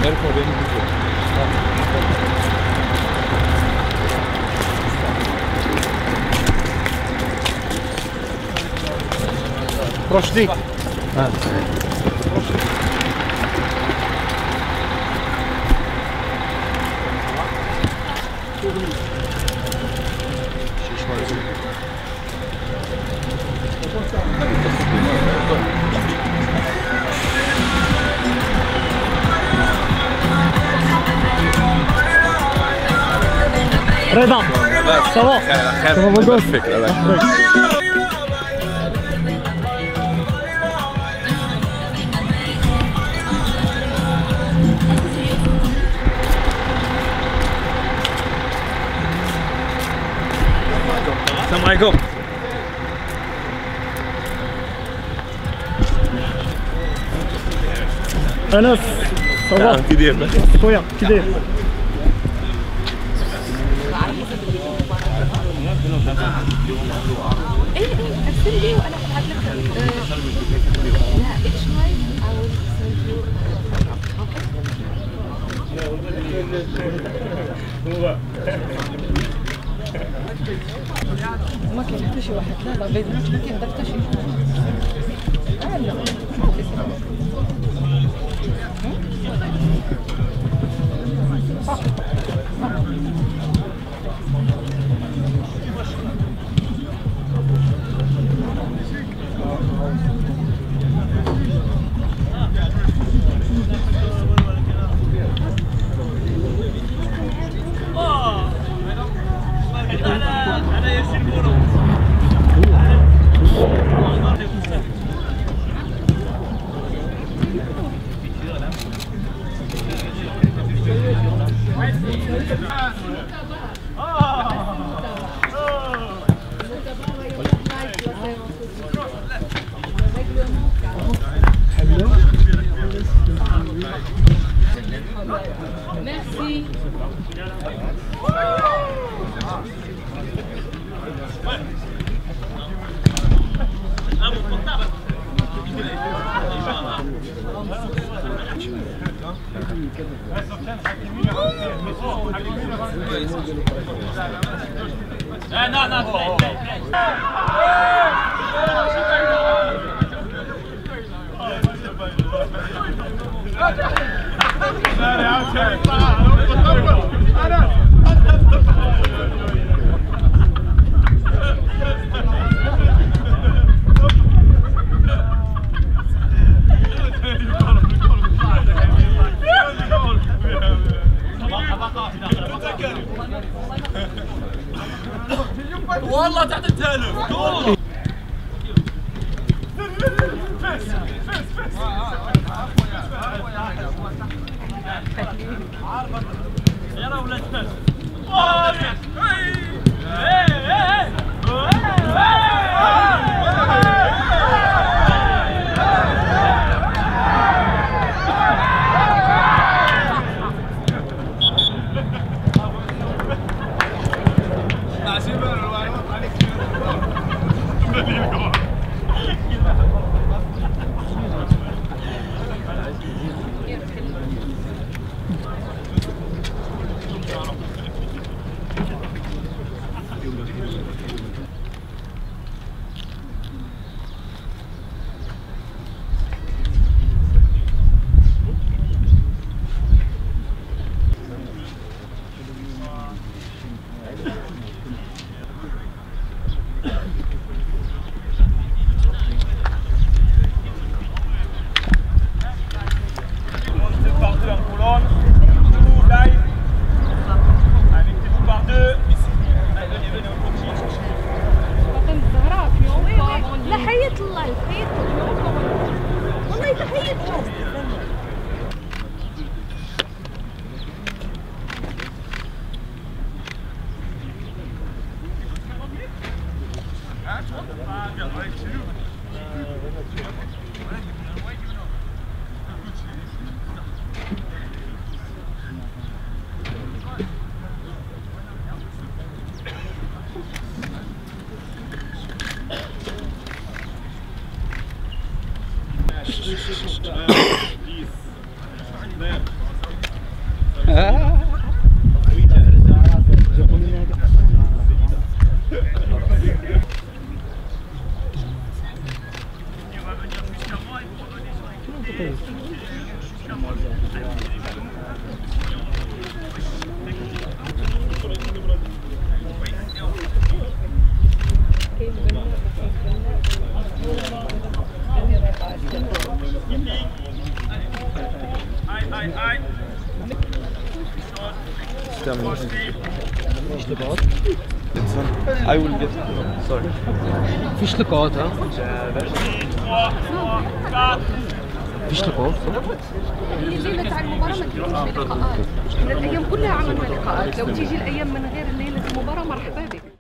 اركب بين الجزر. رشدي. رضا صباح صباح فكرة السلام عليكم. أنس صباح كي داير خويا كي داير؟ ايه ارسل لي وانا هبعت لك. لا اتش لايف او ما كاين حتى شي واحد. لا بيض ما كاين حتى شي. Merci. والله تحت التالف يا ولد فاس I will get. Sorry. فيش لقاءات ها؟ فيش لقاءات هي الليله تاع المباراه ما تجيش لقاءات، احنا الايام كلها عملنا لقاءات، لو تيجي الايام من غير ليله المباراه مرحبا بك.